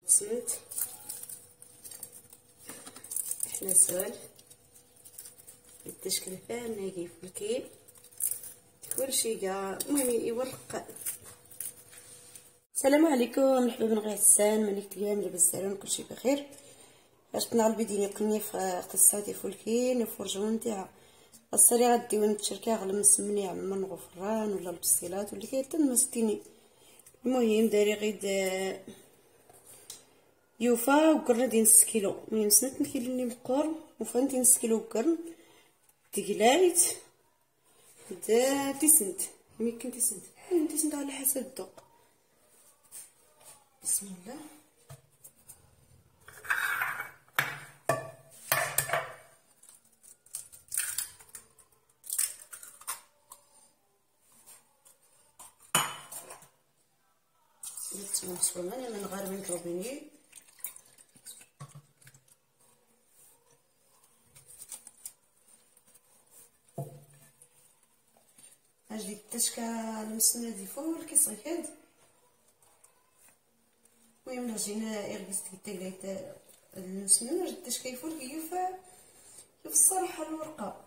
سمنت حنا سال التشكيل فاهمه كيف الكيل كلشي كاع المهم يورق. السلام عليكم الحباب نغي حسان مانيك تيام لاباس السلام كلشي بخير. باش تنعرف بيديني قني في قصاتي فولكين وفرجون تاع الصري غديو نتشركا غلا مسمني عمر الغفران ولا البسيلات ولا كيتن مسكيني. المهم داري غيد يوفا وقرنا دي نص كيلو من سنت كيلو اللي مقور وفانتي نص كيلو وقرن تقلايت دا تيسنت يمكن تيسنت على حسب الذوق. بسم الله. نصونا انا من غير من روبيني اجي التشكا المسنه دي فول كيصيفد. المهم العجينه يرقصت كيتقليت المسنه جد التشكا يفول كيوفا الصراحه الورقه.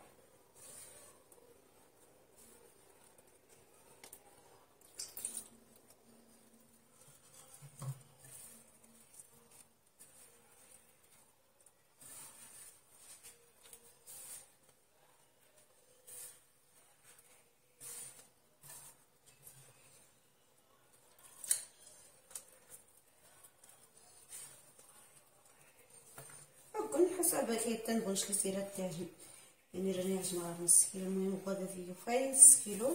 حسب كيتن بغنش لي سيرات تاعي يعني راني عجنه غير نص كيلو. المهم غادا فيا فاي نص كيلو.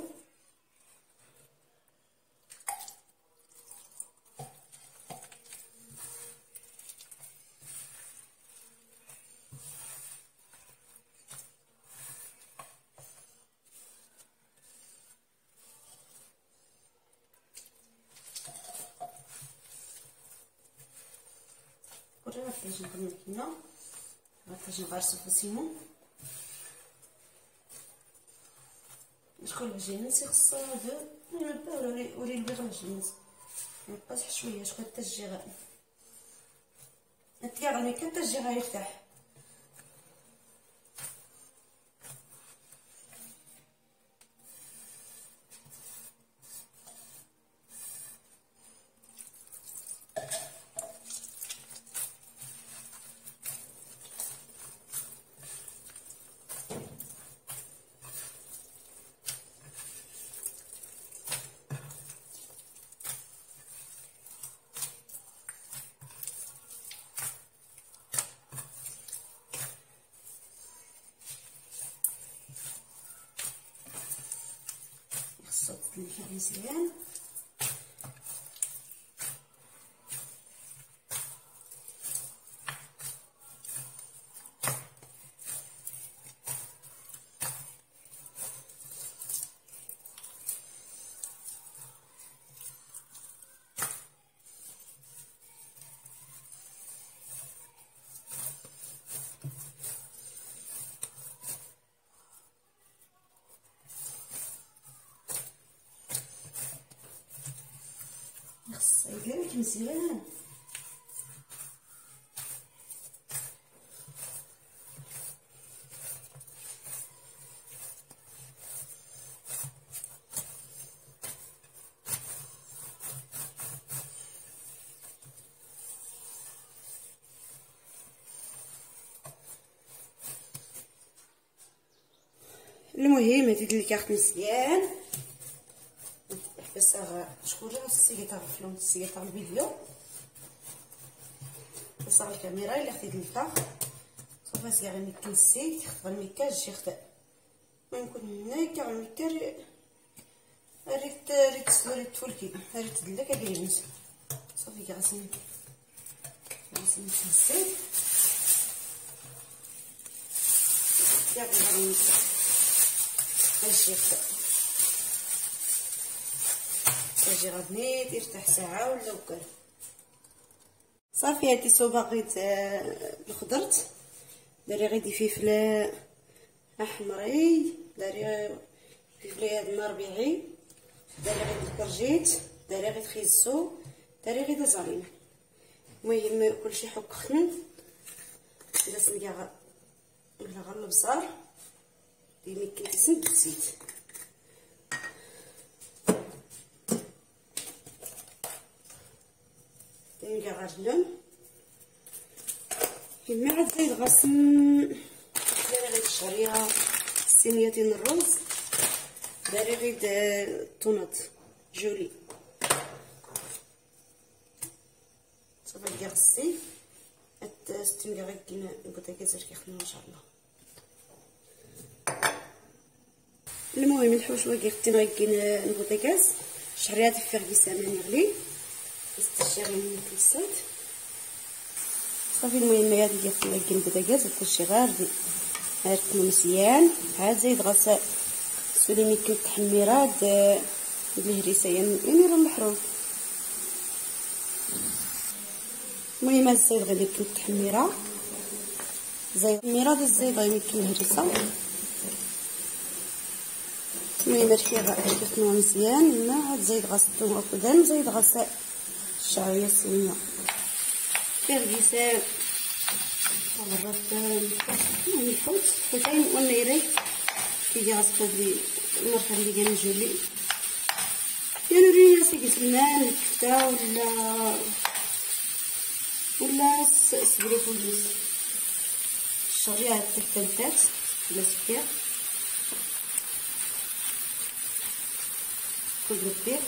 ورا كاش نكمل كينا غاش نغرسو في سيمون شكون العجينه نسي خصها هذا نبدا وري البيض العجينه نبقى شويه شكون حتى الجيغ نتيا حتى الجيغ يفتح. نحط مزيان يقلك مزيان. المهم هادي الكارت مزيان بس شكون راه السيطره فلون السيطره الفيديو بس الكاميرا اللي خديت ليها صافي سي غير نسيت خدام المكياج شي خدا ما نكون هنا كاع المكياج ريت تفلكي ريت دلك كاين صافي كاع غاسين نسيت كاع غادي نشيخ تجي غادي يرتاح ساعه ولا وكل. صافي هادي صوباغيت الخضرت داري غير فلفل احمري داري فلفل هاد مربيعي داري غير الكرجيت داري غير خيزو داري غير زالين المهم كلشي حك خن الا سنقا ولا غير البصار ديما كيتسند الزيت. دايما غير اللون كما عاد زايد غصن دايره غير الشعريه الصينيه ديال الرز دايره غير الطوناط جولي صافي ديال غسي ستين غير كاين البوتاكاز كيخدم ما شاء الله. المهم الحوش واقي ختين غير كاين البوتاكاز شعريات فيه غير سامان يغلي استشيري من الكليصات صافي. المهم هادي ديال ختين غير كاين البوتاكاز كلشي غير هرتو مزيان. عاد زايد غسل سوليمي كيف التحميرات بالهريسه يعني راه محروم. المهم هاد الزايد غادي كيف التحميره زايد التحميره الزايد غادي كيف الهريسه. المهم هادشي غنخدموه مزيان. ما عاد زايد غسلتو قدام زايد غسل الشعريه الصينيه فيه غيسان الرطان المهم الحوت حوتين والنيري كيجي غسلو بلي المرقه اللي كان جولي يعني رينا سيدي سمان الكفته ولا السبريكوليس الشعريه هاد التلتات بلا سكر كل البيض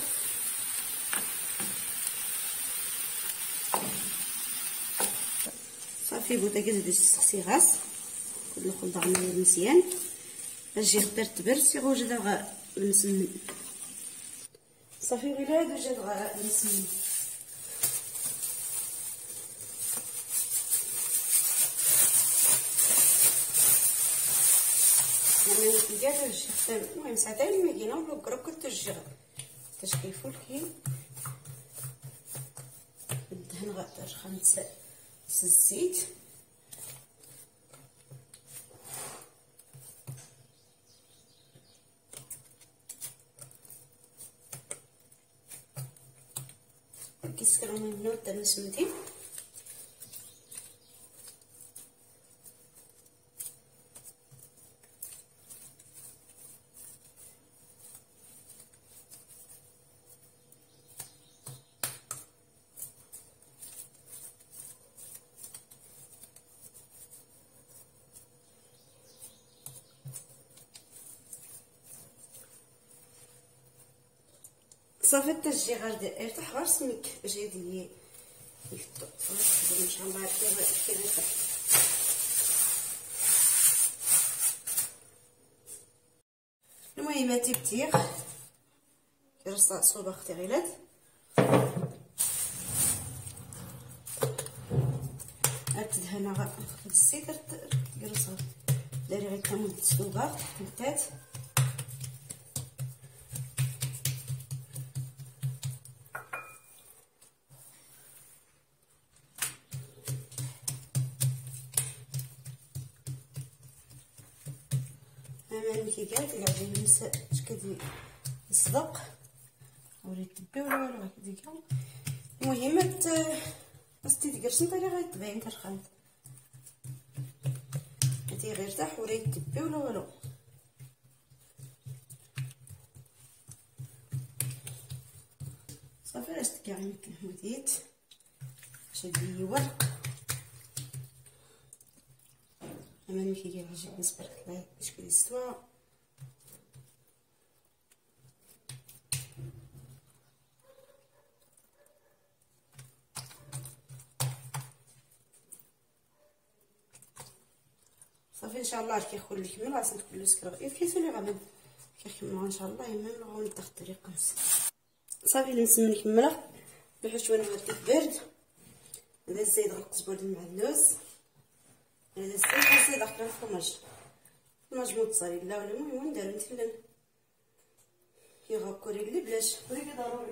صافي. بوتاكاز باش تسقسي غاس كل الخلطه عمليه مزيان باش يجي خطير تبرد سيغو جا غا المسمن صافي. غير هادو جا غا المسمن يعني الدجاج باش يخدم. المهم ساعتين ما كاينه ولا كروك التجيغ تشكيفو الكيل الدهن غادر 5 الزيت كيسكرو منو حتى نسمتي صافي. التجي غادي يرتاح غير سمك باش يدي يفتو صافي ان شاء الله كيرتاح. المهم هاتي بتيخ كيرصا صوبه اختي غيلات تدهنا غير الزيت كيرصا داري غير كامل الصوبه نتات المكيكات اللي عجبني المسا كدير الصدق وريت تبي ولا والو هكذيك. المهم خاصتي تقرصن طري غيطبعي ترخنت هاتي غير تاح وريت تبي ولا والو. صافي راه شت كاع المكيات باش هادي ورق اما المكيكات عجبني تبارك الله باش كيستوى. صافي ان شاء الله كيخول الكمل غنسد كل سكر غير كيسولي غنم كيخمر ان شاء الله يما نغاو ندخل الطريقه صافي. المسمن كمله الحشوه غادي تبرد. هذا الزيت غنقصبو مع اللوز هذا الزيت غنزيد داخل الفرماج موتزاريلا ولا المهم نديرو مثلا كيغا كوريلي بلاش كوريلي ضروري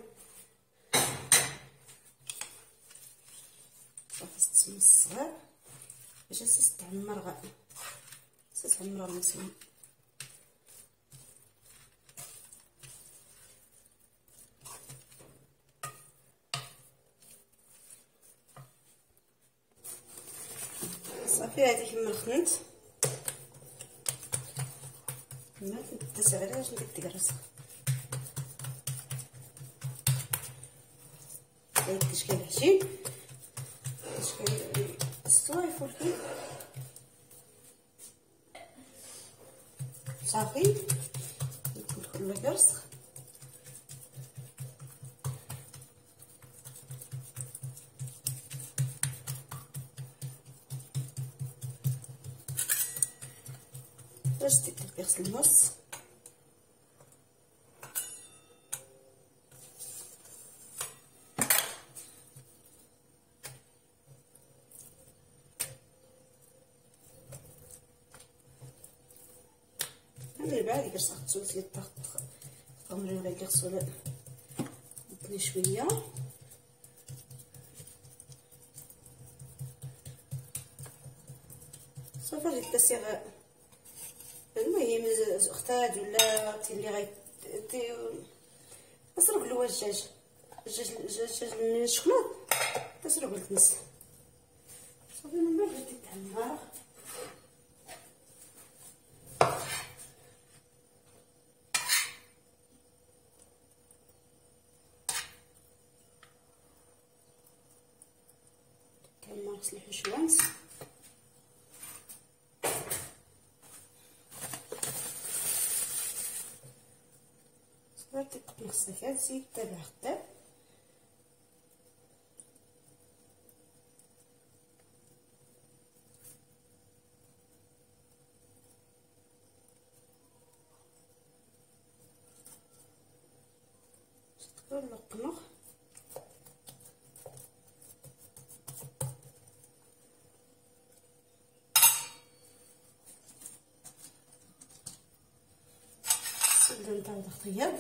صافي السمن الصغير باش تعمر غا تعمر المسمن. صافي هذه كمل خنت ما تدس عليها باش ندير الكراس هاي تشكيل العجين تشكيل استوى فولكي صافي ندخل الكرس باش تغسل النص من بعد كاش تغسلو تغمري ولا تغسلو الدنيا شويه صافي غادي تسيغ المهم اختاد ولا اللي غادي اسرق له الدجاج الشكلاط تسرق الكنس صافي من بعد غادي تحمر كنمارس الحشوانس صافي تنخصك هادشي تابع خدام تكون لقمه سدو نتاع الخياط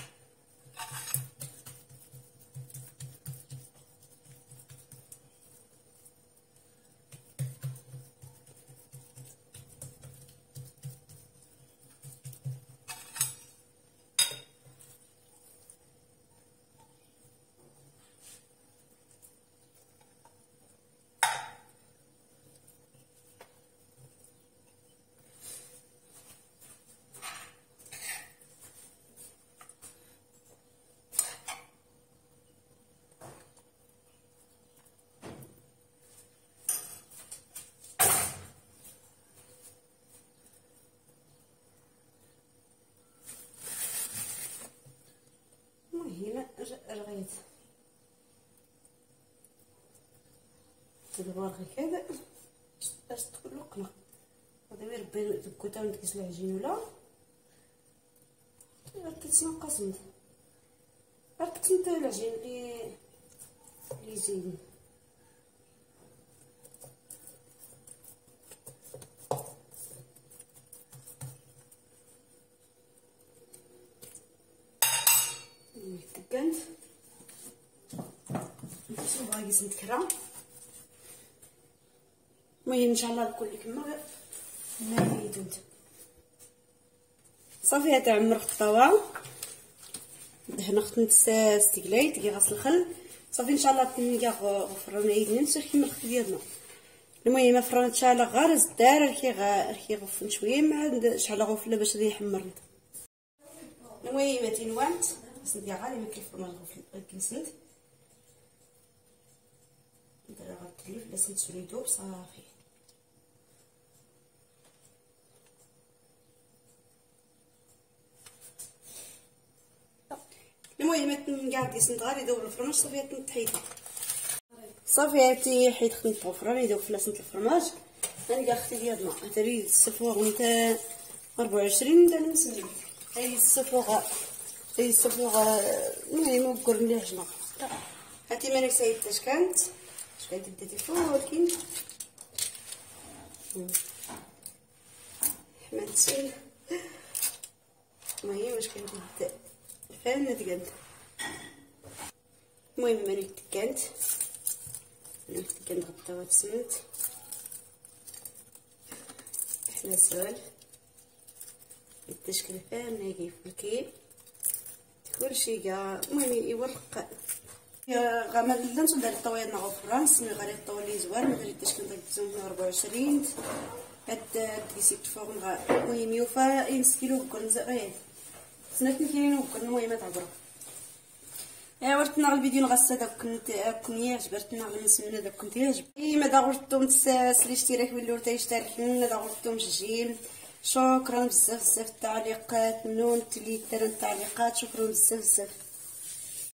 هنا رغيت تدبر هكذا باش تكون لقمه هذا يربي الكوتا ونتكس العجين ولا تتنقص منه ركبت انت العجين اللي زين تكنت نشوف باغي نتكرا المهم ان شاء الله نكون لكم ما يدود صافي تعمر الطاوه هنا خصني استقلايت كي غسل الخل صافي ان شاء الله تنقا غفرنا يدنا نسخ كيما الخل ديالنا المهم فرانت شعله غير الزدار ركي غفن شويه مع شعله غفله باش يحمر المهم تنوانت ندير غير ما كيف ما كنسند ندير غير التليف لا سنت يدوب صافي المهم كاع كيسند غير يدوب الفرماج صافي تنحيد صافي هاتي حيت خدمت الفران يدوب في لسنت الفرماج هاني اختي ديالنا هذا الصفوغ نتاع 24 نتا نسمي هاي الصفوغ المهم نقول ليه جنا هاتي ماني سايت اش كانت بديتي فولكين حملتي المهم واش كنت فاهمه تقاد المهم ماني تكانت غطاوها تسمنت احنا سؤال التشكيل فاهمه كيف الكيب كلشي كاع المهم يورق غامل لانتو دار الطويل نغو فرانس مي غادي الطويل زوار ما دريتش كنت كنتزوم 24 هاد ديسيت فوق نغا المهم يوفا ينس كيلو بكل زغير سنات كيلو بكل المهم تعبروا ورتنا الفيديو نغسل داك كنت عجبتنا غنسمنا داك كنت يعجب ما داغورتم تسالي اشتراك باللي تيشترك لنا داغورتم جيم شكرا بزاف التعليقات نون تلي التعليقات شكرا بزاف